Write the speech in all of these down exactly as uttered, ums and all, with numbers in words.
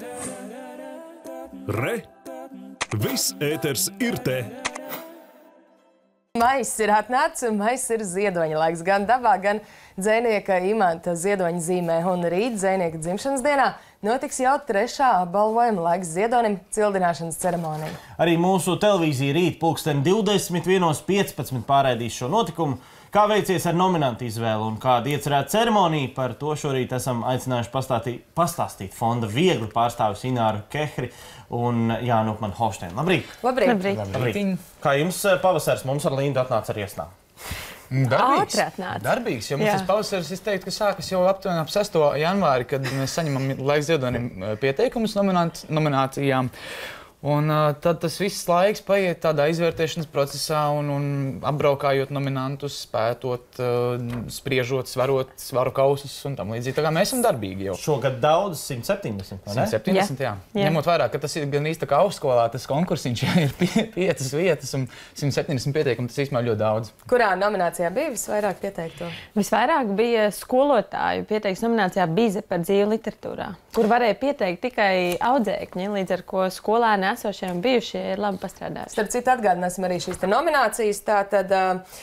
Re! Viss ēters ir te! Maiss ir atnācis un maiss ir ziedoņa laiks. Gan dabā, gan dzejnieka Imanta Ziedoņa zīmē. Un rīt dzejnieka dzimšanas dienā notiks jau trešā apbalvojuma laiks Ziedonim cildināšanas ceremonija. Arī mūsu televīzija rīt pulksten divdesmit vienos piecpadsmit pārraidīs šo notikumu. Kā veicies ar nominantu izvēli un kāda iecerēta ceremonija, par to šorīt esam aicinājuši pastāstīt, pastāstīt fonda viegli pārstāvis Ināru Kehri un Jānu Upmanu Holšteinu. Labrīt! Labrīt! Labrīt. Labrīt! Kā jums pavasars? Mums ar Lindu atnāca ar iesnām. Darbīgs. Ātri atnāca. Darbīgs, jo mums Jā. tas pavasaris, es teiktu, ka sākas jau aptuveni ap sesto janvāri, kad mēs saņemam laiks Ziedonim pieteikumus nominācijām. Un uh, tad tas viss laiks paiet tādā izvērtēšanas procesā un, un apbraukājot nominantus, spētot, uh, spriežot, svarot svaru kausus un tam līdzīgi. Tā kā mēs esam darbīgi jau. Šogad daudz, simt septiņdesmit, vai ne? simt septiņdesmit, jā. jā. Jā. Ņemot vērā, ka tas ir gan īsti tā kā augstskolā, tas konkursiņš ir pie, piecas vietas un simt septiņdesmit pieteikumu, tas īstenībā ļoti daudz. Kurā nominācijā bija visvairāk pieteikto? Visvairāk bija skolotāju pieteiks nominācijā Bize par dzīvi literatūrā, kur varēja pieteikt tikai audzēkņi, līdz ar ko skolēni esošie un bijušie ir labi pastrādājuši. Starp citu atgādināsim arī šīs te nominācijas. Tātad uh,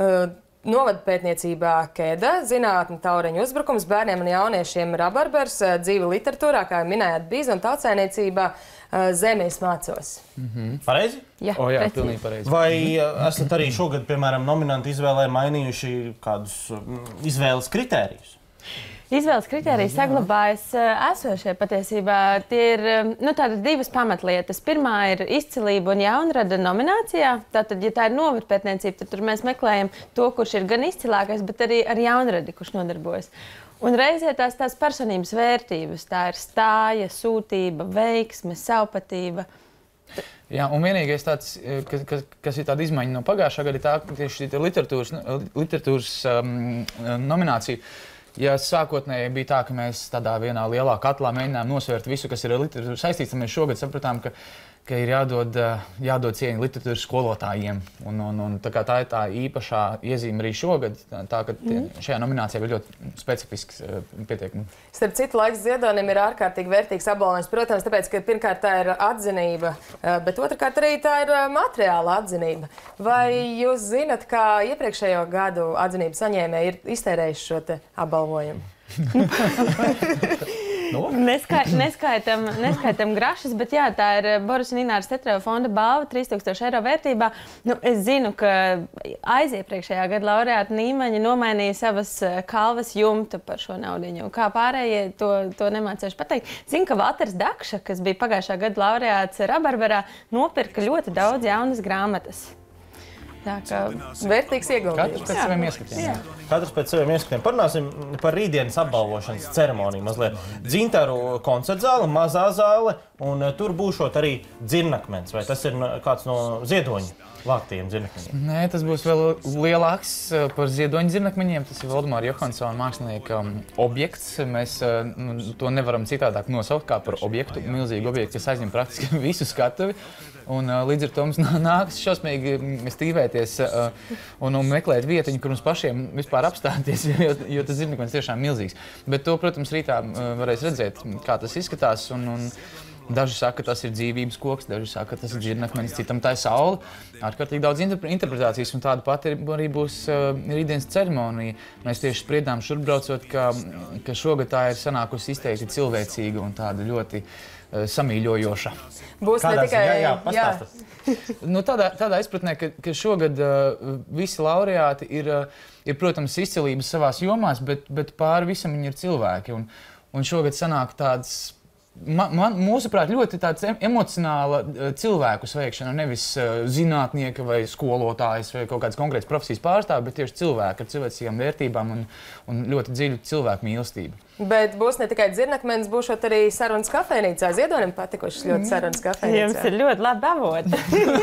novadpētniecībā Keda, zinātne taureņu uzbrukums, bērniem un jauniešiem rabarbers, dzīve literatūrā, kā minējāt, Bize un tautsainiecībā uh, Zemēs mācos. Mm-hmm. Pareizi? Jā, O, jā, precīzi. pilnīgi pareizi. Vai esat arī šogad, piemēram, nominantu izvēlē mainījuši kādus mm, izvēles kritērijus? Izvēles kritēriji saglabājas esošie patiesībā. Tie ir nu, divas pamatlietas. Pirmā ir izcilība un jaunrada nominācijā. Tātad, ja tā ir novadpētniecība, tad tur mēs meklējam to, kurš ir gan izcilākais, bet arī ar jaunradi, kurš nodarbojas. Un reizē tās tās personības vērtības. Tā ir stāja, sūtība, veiksme, savpatība. Jā, un vienīgais tāds, kas, kas, kas ir tāda izmaiņa no pagājušā gada, ir tā, ka tieši literatūras, literatūras um, nominācija. Ja sākotnēji bija tā, ka mēs tādā vienā lielā katlā mēģinājām nosvērt visu, kas ir ar literatūru saistīts, tad mēs šogad sapratām, ka, ka ir jādod, jādod cieņa literatūras skolotājiem. Un, un, un, tā, tā ir tā īpašā iezīme arī šogad, tā, ka mm. šajā nominācijā bija ļoti specifisks pieteikumi. Starp citu, laiks Ziedonim ir ārkārtīgi vērtīgs apbalvojums, protams, tāpēc, ka pirmkārt tā ir atzinība, bet otrkārt arī tā ir materiāla atzinība. Vai jūs zinat, kā iepriekšējo gadu atzinības saņēmēji ir iztērējuši šo te apbalvojumu? No? Neskai, neskaitam, neskaitam grašas, bet jā, tā ir Boris un Ināras Tetreva fonda balva trīs tūkstoši eiro vērtībā. Nu, es zinu, ka aiziepriekšējā gada laureāta Nīmaņa nomainīja savas kalvas jumtu par šo naudiņu. Kā pārējie to, to nemācējuši pateikt. Zinu, ka Valters Dakša, kas bija pagājušā gada laureāts Rabarberā, nopirka ļoti daudz jaunas grāmatas. Tā kā vērtīgs ieguldījums. Katrs pēc saviem ieskatiem. Jā. Katrs pēc saviem ieskatiem. Parunāsim par rītdienas apbalvošanas ceremoniju mazliet. Dzintaru koncertzāle, mazā zāle, un tur būšot arī dzirnakmens. Vai tas ir kāds no Ziedoņa vāktiem dzirnakmeņiem? Nē, tas būs vēl lielāks par Ziedoņa dzirnakmeņiem. Tas ir Valdemāra Johansona mākslinieka objekts. Mēs nu, to nevaram citādāk nosaukt kā par objektu. Milzīgu objektu, kas aizņem praktiski visu skatuvi. Un, uh, līdz ar to mums nākas šausmīgi stīvēties uh, un, un meklēt vietiņu, kur mums pašiem vispār apstāties, jo, jo tas dzirnakmenis tiešām milzīgs. Bet to, protams, rītā uh, varēs redzēt, kā tas izskatās. Un, un daži saka, ka tas ir dzīvības koks, daži saka, ka tas ir dzirnakmenis, citam tā ir saule. Ārkārtīgi daudz interpretācijas, un tāda pati arī būs uh, rītdienas ceremonija. Mēs tieši spriedām šurbraucot, ka, ka šogad tā ir sanākusi izteikti cilvēcīga un tāda ļoti uh, samīļojoša. Būs Kādā ne tikai... ziņā, jā, pastāstat. Nu, tādā, tādā izpratnē, ka, ka šogad uh, visi laureāti ir, uh, ir, protams, izcilības savās jomās, bet, bet pāri visam viņi ir cilvēki. Un, un šogad sanāk tāds, man, man, mūsuprāt, ļoti tāds emocionāla uh, cilvēku sveikšana, nevis uh, zinātnieka vai skolotājs vai kaut kāds konkrēts profesijas pārstāvi, bet tieši cilvēki ar cilvēcīgām vērtībām un, un ļoti dziļu cilvēku mīlestību. Bet būs ne tikai dzirnakmenis, būšot arī sarunas kafejnīcā. Ziedonim patikušas ļoti sarunas kafejnīcā. Jums ir ļoti labi avoti.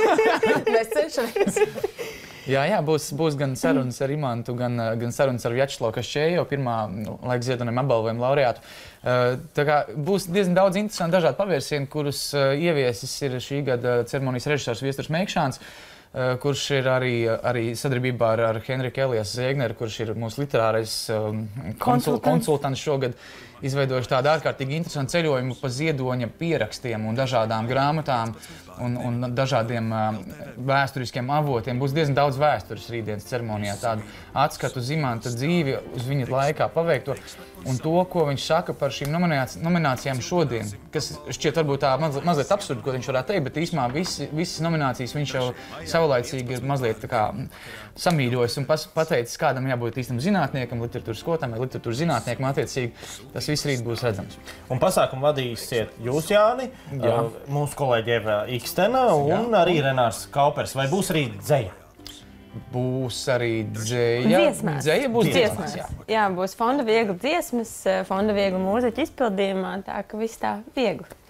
Mēs cenšamies. Jā, jā, būs, būs gan sarunas ar Imantu, gan, gan sarunas ar Vjačeslavu Kašķēju, pirmā laika Ziedonim apbalvojuma laureātu. Tā kā būs diezgan daudz interesanti dažādi pavērsieni, kurus ieviesis ir šī gada ceremonijas režisors Viesturs Meikšāns, kurš ir arī, arī sadarbībā ar, ar Henriku Eliasu Zēgneru, kurš ir mūsu literārais um, konsul, konsultants šogad, izveidojuši tādu ārkārtīgi interesantu ceļojumu pa Ziedoņa pierakstiem un dažādām grāmatām un, un dažādiem uh, vēsturiskiem avotiem. Būs diezgan daudz vēstures rītdienas ceremonijā, tādu atskatu uz Imanta dzīvi, uz viņa laikā paveikto un to, ko viņš saka par šīm nominācijām šodien, kas šķiet varbūt tā maz, mazliet absurdi, ko viņš varētu teikt, bet īsumā visi, visas nominācijas viņš jau savlaicīgi ir mazliet tā kā samīļojis un pas, pateicis, kādam jābūt īstam zinātniekam, literatūras skolotam vai literatūras zinātniekam, attiecīgi tas viss rīt būs redzams. Un pasākumu vadīsiet jūs, Jāni, Jā. mūsu kolēģi Eva Ikstena un Jā. arī Renārs Kaupers. Vai būs arī dzeja? Būs arī dzēja. Dziesmās. Dzēja būs dziesmās, dziesmās. jā. Jā, būs fonda viegli dziesmas, fonda viegli mūziķu izpildījumā, tā ka viss tā viegli.